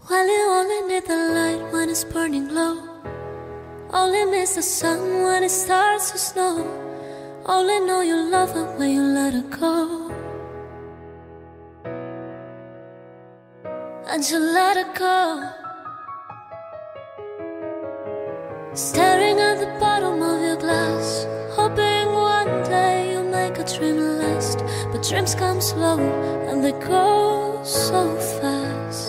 Well, you only need the light when it's burning low. Only miss the sun when it starts to snow. Only know you love her when you let her go. And you let her go. Staring at the bottom of your glass, hoping one day you'll make a dream last. But dreams come slow and they go so fast.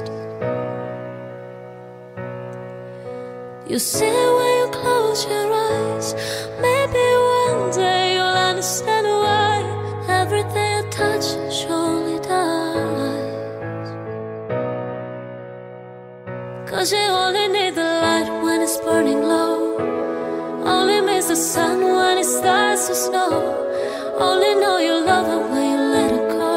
You see it when you close your eyes. Maybe one day you'll understand why everything you touch surely dies. 'Cause you only need the light when it's burning low. Only miss the sun when it starts to snow. Only know you love her when you let her go.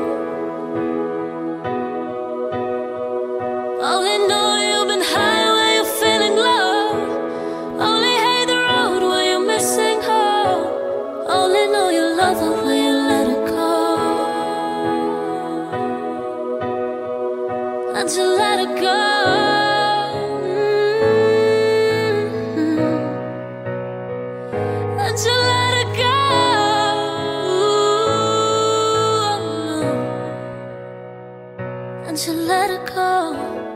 Only know you've been high when you're feeling low. Only hate the road when you're missing home. Only know you love her when you let her go. And you let her go. And you let her go. And you let her go.